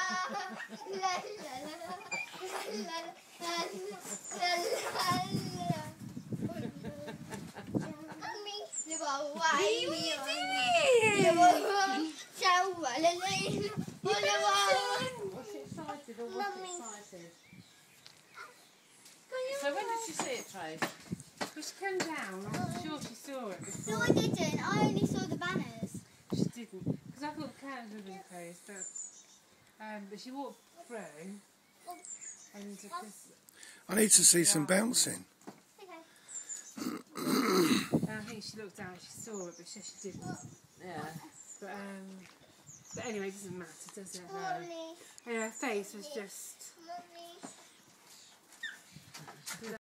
So when did she see it, Trace? Well, she came down. I'm sure she saw it before. No, I didn't. I only saw the banners. She didn't, because I thought the curtains had been closed, but she walked through, and I need to see some bouncing. Okay. I think she looked out, she saw it, but she didn't. Yeah. But anyway, it doesn't matter, does it? No. And her face was just